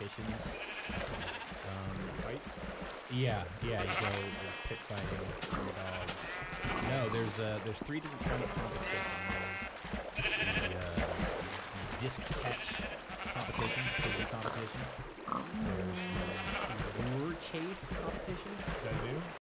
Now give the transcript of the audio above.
competitions. Fight? Yeah, you go, there's pit fighting, underdogs. No, there's 3 different kinds of competition. There's the disc catch competition, frisbee competition. There's the lure chase competition. Is that new?